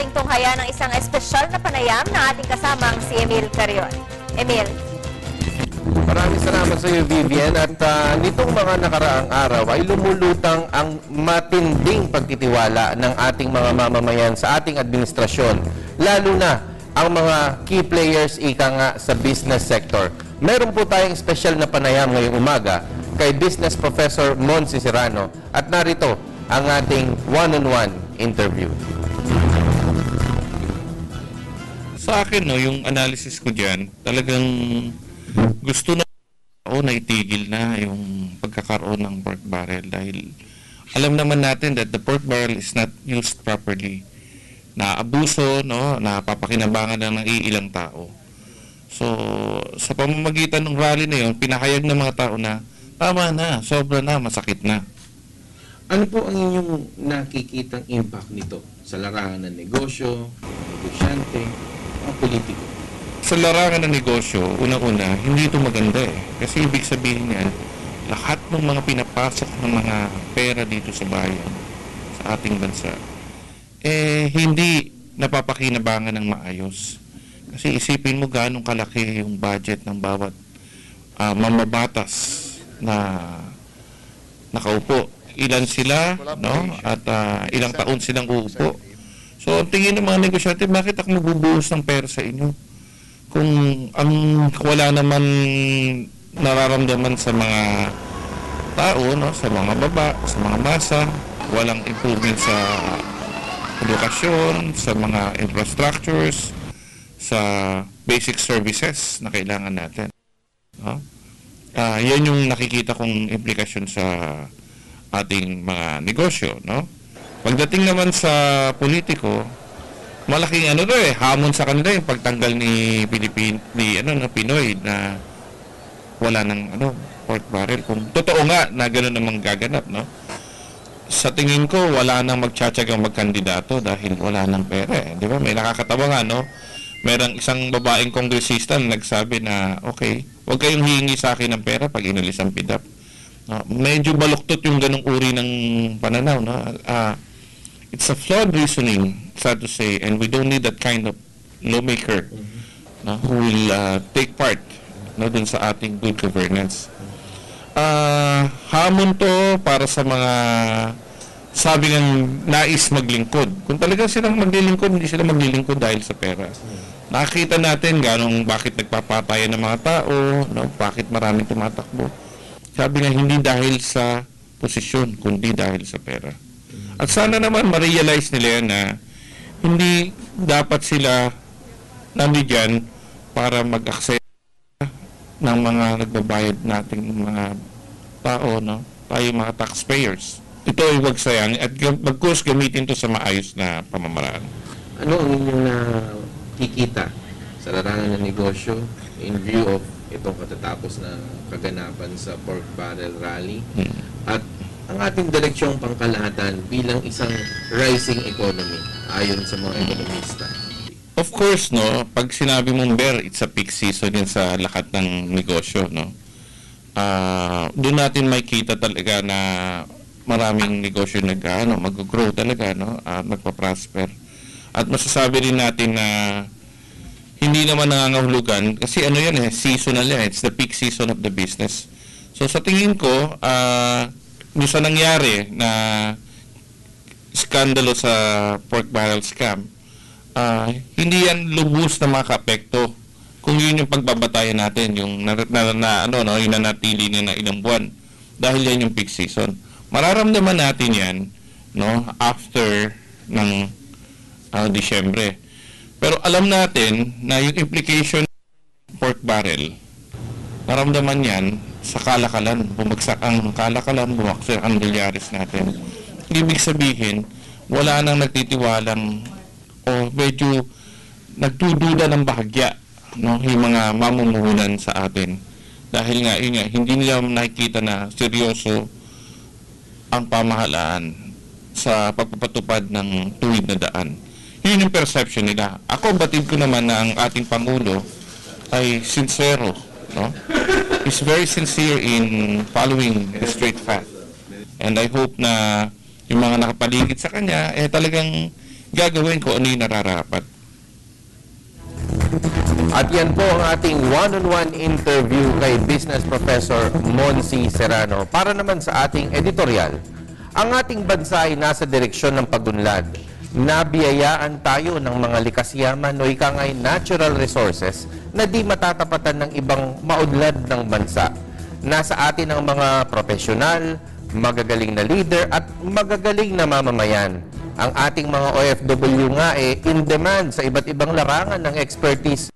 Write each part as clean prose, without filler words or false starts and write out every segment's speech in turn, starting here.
ating tunghayan ng isang espesyal na panayam ng ating kasamang si Emil Carion. Emil. Maraming salamat sa iyo, Vivian. At nitong mga nakaraang araw ay lumulutang ang matinding pagtitiwala ng ating mga mamamayan sa ating administrasyon, lalo na ang mga key players ika nga sa business sector. Meron po tayong espesyal na panayam ngayong umaga kay Business Professor Monse Serrano at narito ang ating one-on-one interview. Sa akin, no, yung analysis ko dyan, talagang gusto na itigil na yung pagkakaroon ng pork barrel dahil alam naman natin that the pork barrel is not used properly. Naabuso, no, napapakinabangan na ng iilang tao. So, sa pamamagitan ng rally na yun, pinahayag ng mga tao na tama na, sobra na, masakit na. Ano po ang inyong nakikitang impact nito sa larangan ng negosyo, negosyante, o politiko? Sa larangan ng negosyo, unang-una, hindi ito maganda eh. Kasi ibig sabihin yan, lahat ng mga pinapasok ng mga pera dito sa bayan, sa ating bansa, hindi napapakinabangan ng maayos. Kasi isipin mo ganong kalaki yung budget ng bawat mamabatas na nakaupo. Ilan sila, no? At ilang taon silang uupo. So, ang tingin ng mga negosyante, bakit ako magbubuhos ng pera sa inyo? Kung ang wala naman nararamdaman sa mga tao, no? Sa mga baba, sa mga masa, walang improvement sa edukasyon, sa mga infrastructures, sa basic services na kailangan natin. No? Yan yung nakikita kong implikasyon sa ating mga negosyo, no? Pagdating naman sa politiko, malaking hamon sa kanila yung pagtanggal ni Pinoy na wala ng pork barrel. Kung totoo nga na gano'n namang gaganap, no? Sa tingin ko, wala nang magtsatsagang magkandidato dahil wala nang pera. Di ba? May nakakatawa nga, no? Merong isang babaeng kongresista na nagsabi na, okay, huwag kayong hihingi sa akin ng pera pag inalis ang PIDAP. Medyo baluktot yung ganong uri ng pananaw. No? It's a flawed reasoning, sad to say, and we don't need that kind of lawmaker who will take part dun sa ating good governance. Hamon to para sa mga sabi ng nais maglingkod. Kung talaga silang maglilingkod, hindi sila maglilingkod dahil sa pera. Nakita natin bakit nagpapatayan ng mga tao, no? Bakit maraming tumatakbo. Sabi nga, hindi dahil sa posisyon, kundi dahil sa pera. At sana naman ma-realize nila yan na hindi dapat sila nandiyan para mag-accept ng mga nagbabayad nating mga tao, no? Tayo mga taxpayers. Ito ay huwag sayang at bagkus gamitin to sa maayos na pamamaraan. Ano ang inyong nakikita sa larangan ng negosyo in view of itong katatapos na kaganapan sa pork barrel rally at ang ating direksyong pangkalahatan bilang isang rising economy ayon sa mga ekonomista? Of course, no, pag sinabi mong bear, it's a peak season yan sa lahat ng negosyo, no. Doon natin makikita talaga na maraming negosyo mag-grow talaga, no, magpa-prosper. At masasabi rin natin na hindi naman nangangahulugan kasi seasonal yan, it's the peak season of the business. So sa tingin ko, doon sa nangyari na skandalo sa pork barrel scam, hindi yan lubos na makaapekto kung yun yung pagbabatayan natin, yung yung nanatili na ilang buwan dahil yan yung peak season. Mararamdaman natin yan, no, after ng Disyembre. Pero alam natin na yung implication ng pork barrel, naramdaman yan sa kalakalan. Bumagsak ang kalakalan, bumagsak ang dolyares natin. Ibig sabihin, wala nang nagtitiwalang o medyo nagdududa ng bahagya, no, yung mga mamumuhunan sa atin. Dahil nga, hindi nila nakikita na seryoso ang pamahalaan sa pagpapatupad ng tuwid na daan. Yun yung perception nila. Ako, batid ko naman na ang ating Pangulo ay sincero, no? He's very sincere in following the straight path. And I hope na yung mga nakapaligid sa kanya, talagang gagawin kung ano yung nararapat. At yan po ang ating one-on-one interview kay Business Professor Monsi Serrano. Para naman sa ating editorial, ang ating bansa ay nasa direksyon ng pagunlad. Nabiyayaan tayo ng mga likas yaman o ika nga'y natural resources na di matatapatan ng ibang maunlad ng bansa. Nasa atin ang mga profesional, magagaling na leader at magagaling na mamamayan. Ang ating mga OFW nga in demand sa iba't ibang larangan ng expertise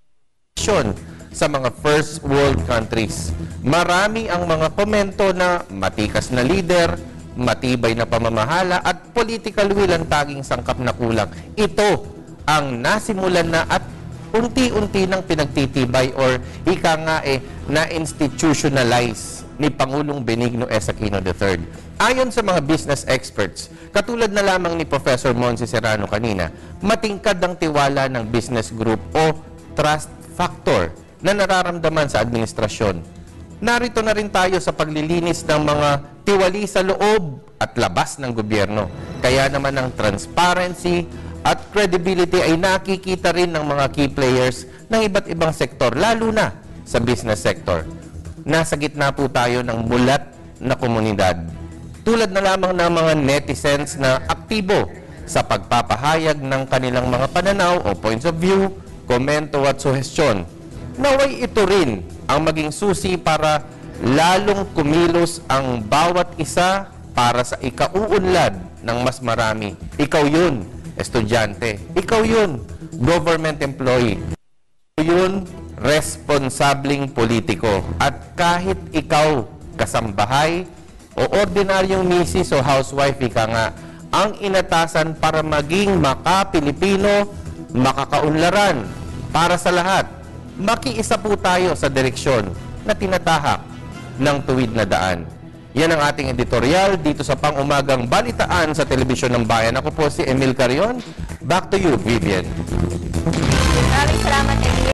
sa mga first world countries. Marami ang mga komento na matikas na leader, matibay na pamamahala at political will ang taging sangkap na kulang. Ito ang nasimulan na at unti-unti nang pinagtitibay or ika nga na-institutionalize ni Pangulong Benigno S. Aquino III. Ayon sa mga business experts, katulad na lamang ni Professor Monsi Serrano kanina, matingkad ang tiwala ng business group o trust factor na nararamdaman sa administrasyon. Narito na rin tayo sa paglilinis ng mga tiwali sa loob at labas ng gobyerno. Kaya naman ang transparency at credibility ay nakikita rin ng mga key players ng iba't ibang sektor, lalo na sa business sector. Nasa gitna po tayo ng mulat na komunidad. Tulad na lamang ng mga netizens na aktibo sa pagpapahayag ng kanilang mga pananaw o points of view, komento at suhestyon. Naway ito rin ang maging susi para lalong kumilos ang bawat isa para sa ikauunlad ng mas marami. Ikaw yun, estudyante. Ikaw yun, government employee. Ikaw yun, responsableng politiko. At kahit ikaw, kasambahay, o ordinaryong misis o housewife, ika nga, ang inatasan para maging maka-Pilipino, makakaunlaran para sa lahat. Makiisa po tayo sa direksyon na tinatahak ng tuwid na daan. Yan ang ating editorial dito sa pang-umagang balitaan sa Telebisyon ng Bayan. Ako po si Emil Carion. Back to you, Vivian. Maraming salamat, Emil.